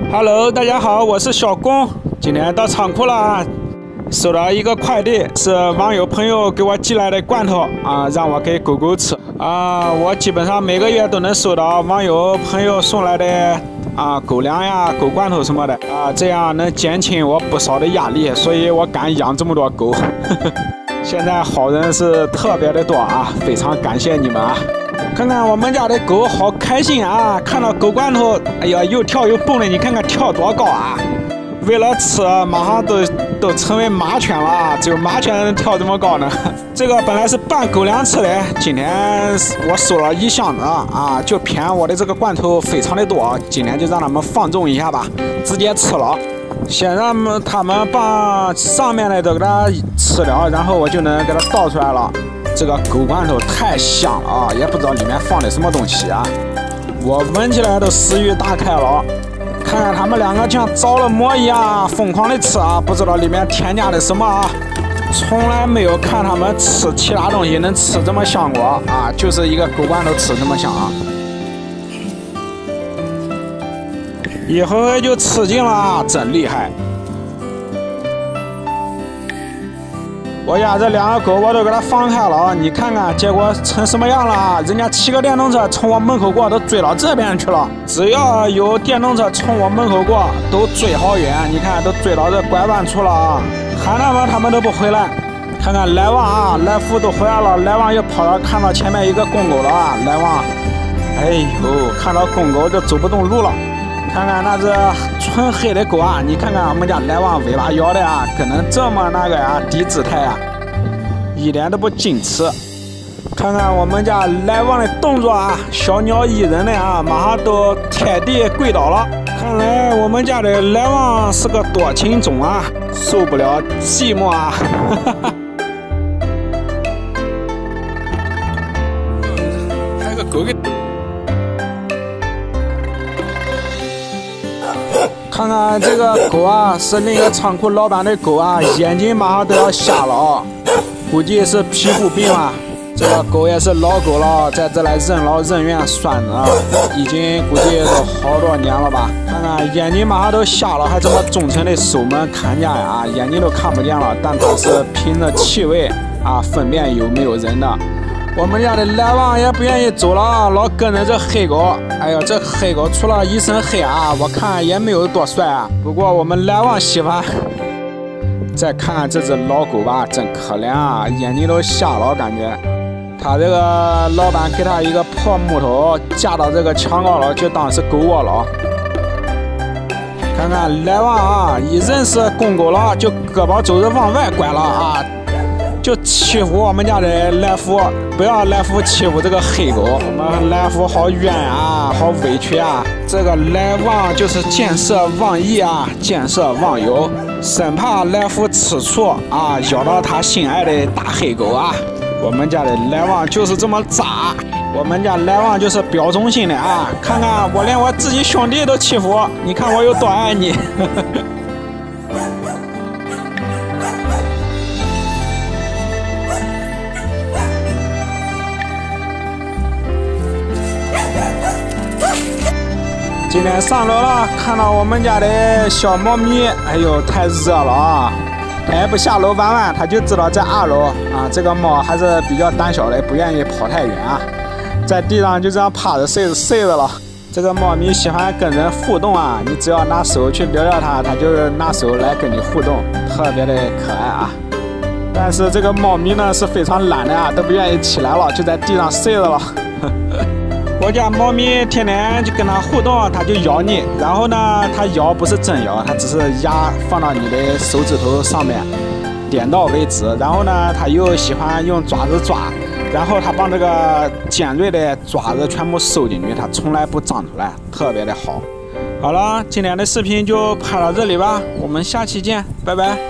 Hello， 大家好，我是小龚，今天到仓库了，收到一个快递，是网友朋友给我寄来的罐头啊，让我给狗狗吃啊。我基本上每个月都能收到网友朋友送来的狗粮呀、狗罐头什么的啊，这样能减轻我不少的压力，所以我敢养这么多狗。现在好人是特别的多啊，非常感谢你们啊！看看我们家的狗好开心啊，看到狗罐头，哎呀，又跳又蹦的，你看看跳多高啊！为了吃，马上都成为马犬了，只有马犬能跳这么高呢。这个本来是拌狗粮吃的，今天我收了一箱子啊，就偏我的这个罐头非常的多，今天就让他们放纵一下吧，直接吃了。先让他们把上面的都给它吃了，然后我就能给它倒出来了。这个狗罐头太香了啊，也不知道里面放的什么东西啊，我闻起来都食欲大开了。看看他们两个像着了魔一样疯狂的吃啊，不知道里面添加的什么啊，从来没有看他们吃其他东西能吃这么香过啊，就是一个狗罐头吃这么香啊。一会儿就吃进了，真厉害！我家这两个狗我都给它放开了，你看看结果成什么样了？人家骑个电动车从我门口过，都追到这边去了。只要有电动车从我门口过，都追好远。你看，都追到这拐弯处了啊！喊他们都不回来。看看来旺啊，来福都回来了，来旺又跑到看到前面一个公狗了啊！来旺，哎呦，看到公狗就走不动路了。看看那是纯黑的狗啊！你看看我们家来旺尾巴摇的啊，可能这么那个呀，低姿态啊，一点都不矜持。看看我们家来旺的动作啊，小鸟依人的啊，马上都贴地跪倒了。看来我们家的来旺是个多情种啊，受不了寂寞啊！还有个狗给。看看这个狗啊，是另一个仓库老板的狗啊，眼睛马上都要瞎了啊，估计是皮肤病啊。这个狗也是老狗了，在这来任劳任怨拴着，已经估计都好多年了吧。看看眼睛马上都瞎了，还这么忠诚的守门看家呀，眼睛都看不见了，但它是凭着气味啊分辨有没有人的。我们家的来旺也不愿意走了，老跟着这黑狗。哎呦，这黑狗除了一身黑啊，我看也没有多帅啊。不过我们来旺喜欢。再看看这只老狗吧，真可怜啊，眼睛都瞎了，感觉。他这个老板给他一个破木头架到这个墙高了，就当是狗窝了。看看来旺啊，一认识公狗了，就胳膊肘子往外拐了啊。就欺负我们家的来福，不要来福欺负这个黑狗。我们来福好冤啊，好委屈啊！这个来旺就是见色忘义啊，见色忘友，生怕来福吃醋啊，咬到他心爱的大黑狗啊。我们家的来旺就是这么渣，我们家来旺就是表忠心的啊！看看我连我自己兄弟都欺负，你看我有多爱你。今天上楼了，看到我们家的小猫咪，哎呦，太热了啊！它也不下楼玩玩，它就知道在2楼啊。这个猫还是比较胆小的，不愿意跑太远啊，在地上就这样趴着睡着了。这个猫咪喜欢跟人互动啊，你只要拿手去撩撩它，它就拿手来跟你互动，特别的可爱啊。但是这个猫咪呢是非常懒的啊，都不愿意起来了，就在地上睡着了。我家猫咪天天就跟它互动，它就咬你，然后呢，它咬不是真咬，它只是牙放到你的手指头上面，点到为止。然后呢，它又喜欢用爪子抓，然后它把这个尖锐的爪子全部收进去，它从来不长出来，特别的好。好了，今天的视频就拍到这里吧，我们下期见，拜拜。